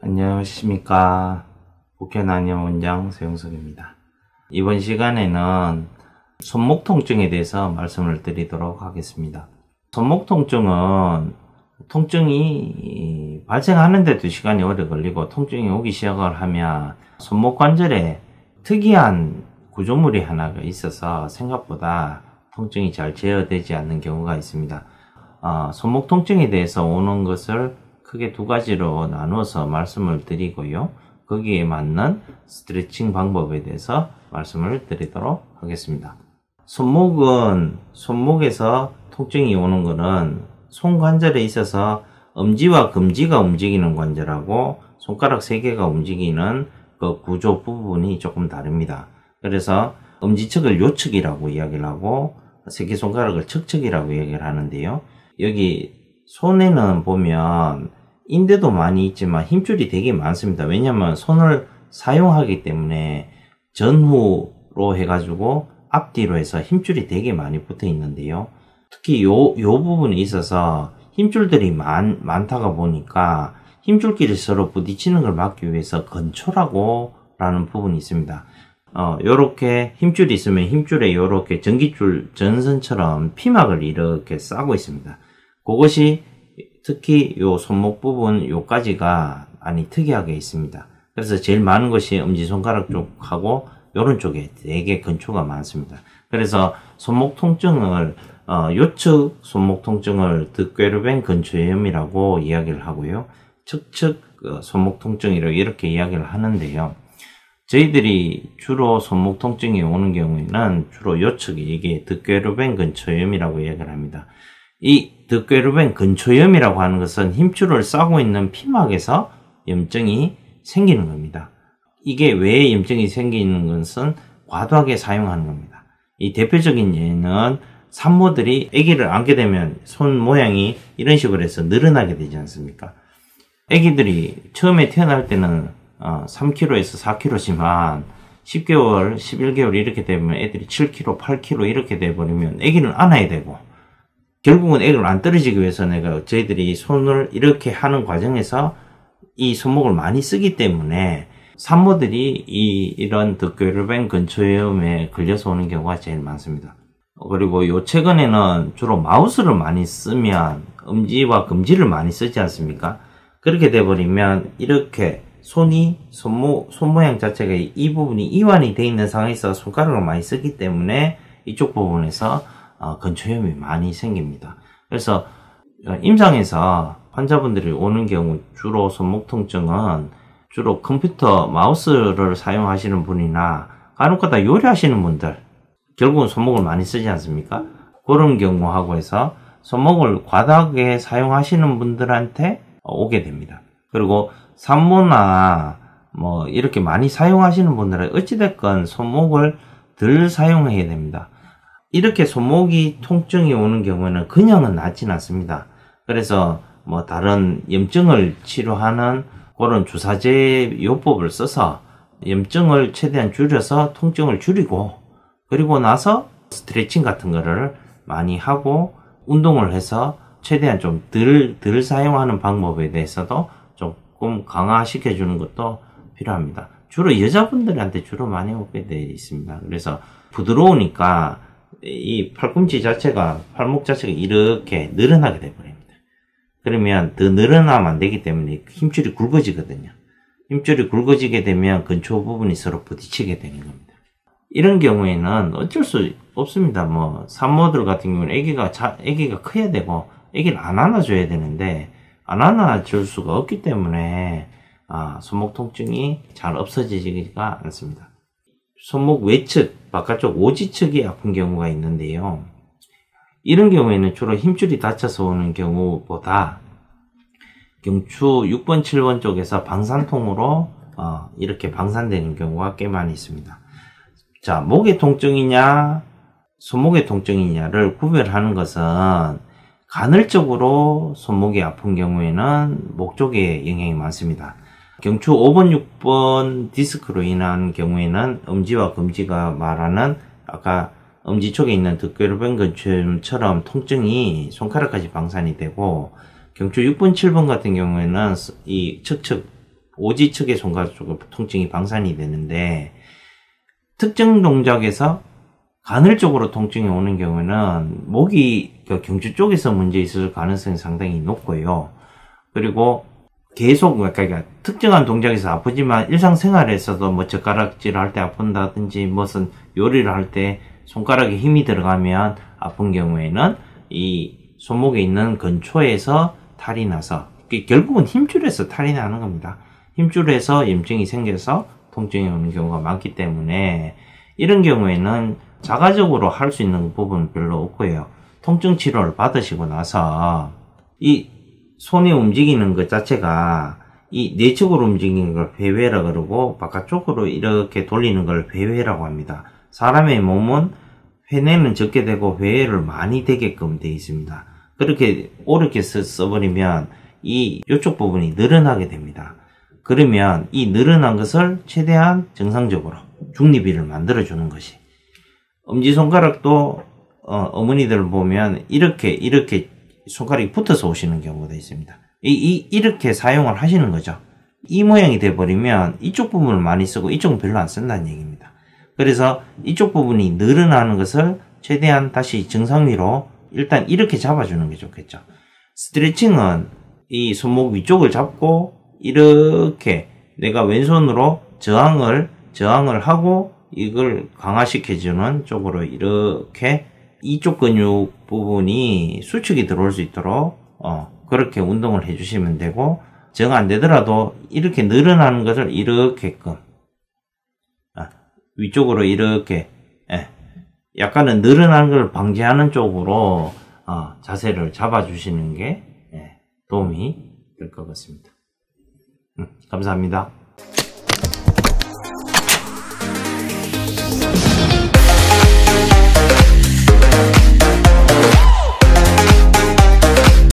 안녕하십니까. 국회난임 원장 서영석입니다. 이번 시간에는 손목 통증에 대해서 말씀을 드리도록 하겠습니다. 손목 통증은 통증이 발생하는데도 시간이 오래 걸리고 통증이 오기 시작을 하면 손목 관절에 특이한 구조물이 하나가 있어서 생각보다 통증이 잘 제어되지 않는 경우가 있습니다. 손목 통증에 대해서 오는 것을 크게 두 가지로 나누어서 말씀을 드리고요. 거기에 맞는 스트레칭 방법에 대해서 말씀을 드리도록 하겠습니다. 손목에서 통증이 오는 것은 손 관절에 있어서 엄지와 검지가 움직이는 관절하고 손가락 3개가 움직이는 그 구조 부분이 조금 다릅니다. 그래서 엄지척을 요척이라고 이야기를 하고 새끼손가락을 척척이라고 얘기를 하는데요. 여기 손에는 보면 인대도 많이 있지만 힘줄이 되게 많습니다. 왜냐하면 손을 사용하기 때문에 전후로 해가지고 앞뒤로 해서 힘줄이 되게 많이 붙어 있는데요. 특히 요 부분에 있어서 힘줄들이 많다가 보니까 힘줄끼리 서로 부딪히는 걸 막기 위해서 건초라고 라는 부분이 있습니다. 요렇게 힘줄이 있으면 힘줄에 요렇게 전기줄 전선처럼 피막을 이렇게 싸고 있습니다. 그것이 특히 요 손목 부분 요까지가 많이 특이하게 있습니다. 그래서 제일 많은 것이 엄지손가락 쪽하고 요런 쪽에 되게 근초가 많습니다. 그래서 손목 통증을 요측 손목 통증을 득괴르벤 근초염이라고 이야기를 하고요. 측측 손목 통증이라고 이렇게 이야기를 하는데요. 저희들이 주로 손목 통증이 오는 경우에는 주로 요측이 이게 득괴르벤 근초염이라고 이야기를 합니다. 이 득괴르벤 근초염이라고 하는 것은 힘줄을 싸고 있는 피막에서 염증이 생기는 겁니다. 이게 왜 염증이 생기는 것은 과도하게 사용하는 겁니다. 이 대표적인 예는 산모들이 아기를 안게 되면 손 모양이 이런 식으로 해서 늘어나게 되지 않습니까? 아기들이 처음에 태어날 때는 3kg에서 4kg지만 10개월, 11개월 이렇게 되면 애들이 7kg, 8kg 이렇게 돼버리면 아기는 안아야 되고 결국은 애를 안 떨어지기 위해서 저희들이 손을 이렇게 하는 과정에서 이 손목을 많이 쓰기 때문에 산모들이 이런 득괴르벤 근초염에 걸려서 오는 경우가 제일 많습니다. 그리고 요 최근에는 주로 마우스를 많이 쓰면 엄지와 검지를 많이 쓰지 않습니까? 그렇게 돼버리면 이렇게 손 모양 자체가 이 부분이 이완이 되어 있는 상황에서 손가락을 많이 쓰기 때문에 이쪽 부분에서 근초염이 많이 생깁니다. 그래서 임상에서 환자분들이 오는 경우 주로 손목 통증은 주로 컴퓨터 마우스를 사용하시는 분이나 간혹가다 요리하시는 분들 결국은 손목을 많이 쓰지 않습니까? 그런 경우하고 해서 손목을 과다하게 사용하시는 분들한테 오게 됩니다. 그리고 산모나 이렇게 많이 사용하시는 분들은 어찌됐건 손목을 덜 사용해야 됩니다. 이렇게 손목이 통증이 오는 경우에는 그냥은 낫진 않습니다. 그래서 다른 염증을 치료하는 그런 주사제 요법을 써서 염증을 최대한 줄여서 통증을 줄이고 그리고 나서 스트레칭 같은 거를 많이 하고 운동을 해서 최대한 좀 덜 사용하는 방법에 대해서도 조금 강화시켜 주는 것도 필요합니다. 주로 여자분들한테 주로 많이 오게 되어 있습니다. 그래서 부드러우니까 이 팔꿈치 자체가 팔목 자체가 이렇게 늘어나게 돼버립니다. 그러면 더 늘어나면 안 되기 때문에 힘줄이 굵어지거든요. 힘줄이 굵어지게 되면 근초 부분이 서로 부딪히게 되는 겁니다. 이런 경우에는 어쩔 수 없습니다. 산모들 같은 경우는 아기가 커야 되고 아기를 안 안아줘야 되는데 안 안아줄 수가 없기 때문에 손목 통증이 잘 없어지지가 않습니다. 손목 외측, 바깥쪽 오지측이 아픈 경우가 있는데요. 이런 경우에는 주로 힘줄이 다쳐서 오는 경우보다 경추 6번, 7번 쪽에서 방산통으로 이렇게 방산되는 경우가 꽤 많이 있습니다. 자, 목의 통증이냐, 손목의 통증이냐를 구별하는 것은 간헐적으로 손목이 아픈 경우에는 목 쪽에 영향이 많습니다. 경추 5번, 6번 디스크로 인한 경우에는 엄지와 검지가 말하는 아까 엄지쪽에 있는 득괴르벤 근초염처럼 통증이 손가락까지 방산이 되고 경추 6번, 7번 같은 경우에는 이 척척 오지 측의 손가락 쪽에 통증이 방산이 되는데, 특정 동작에서 간헐적으로 통증이 오는 경우는 목이 경추 쪽에서 문제 있을 가능성이 상당히 높고요. 그리고 계속 그러니까 특정한 동작에서 아프지만 일상생활에서도 뭐 젓가락질 할 때 아픈다든지 무슨 요리를 할 때 손가락에 힘이 들어가면 아픈 경우에는 이 손목에 있는 근초에서 탈이 나서 결국은 힘줄에서 탈이 나는 겁니다. 힘줄에서 염증이 생겨서 통증이 오는 경우가 많기 때문에 이런 경우에는 자가적으로 할 수 있는 부분은 별로 없고요. 통증 치료를 받으시고 나서 이 손이 움직이는 것 자체가 이 내측으로 움직이는 걸 회회라 그러고 바깥쪽으로 이렇게 돌리는 걸 회회라고 합니다. 사람의 몸은 회내는 적게 되고 회회를 많이 되게끔 되어 있습니다. 그렇게 옳게 써버리면 이 이쪽 부분이 늘어나게 됩니다. 그러면 이 늘어난 것을 최대한 정상적으로 중립비를 만들어주는 것이, 엄지손가락도 어머니들을 보면 이렇게 손가락이 붙어서 오시는 경우도 있습니다. 이렇게 사용을 하시는 거죠. 이 모양이 돼버리면 이쪽 부분을 많이 쓰고 이쪽은 별로 안 쓴다는 얘기입니다. 그래서 이쪽 부분이 늘어나는 것을 최대한 다시 정상 위로 일단 이렇게 잡아주는 게 좋겠죠. 스트레칭은 이 손목 위쪽을 잡고 이렇게 내가 왼손으로 저항을 하고 이걸 강화시켜주는 쪽으로 이렇게 이쪽 근육 부분이 수축이 들어올 수 있도록 그렇게 운동을 해주시면 되고, 정 안 되더라도 이렇게 늘어나는 것을 이렇게끔 위쪽으로 이렇게 약간은 늘어나는 걸 방지하는 쪽으로 자세를 잡아주시는 게 도움이 될 것 같습니다. 감사합니다.